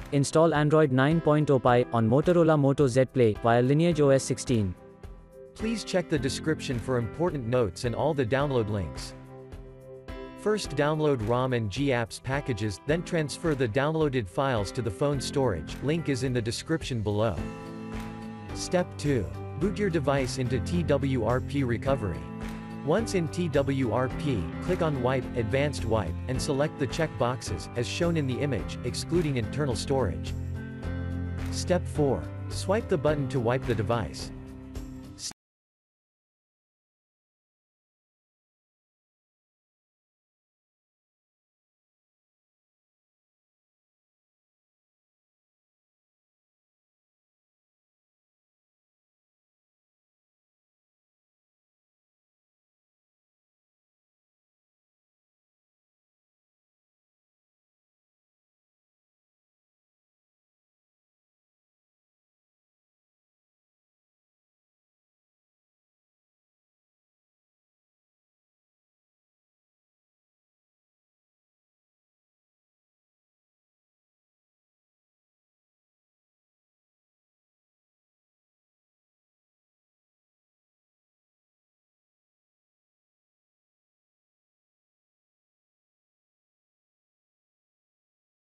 Install Android 9.0 Pie on Motorola Moto Z Play via LineageOS 16. Please check the description for important notes and all the download links. First, download ROM and GApps packages, then transfer the downloaded files to the phone storage. Link is in the description below. Step 2. Boot your device into TWRP recovery. Once in TWRP, click on Wipe, Advanced Wipe, and select the check boxes, as shown in the image, excluding internal storage. Step 4. Swipe the button to wipe the device.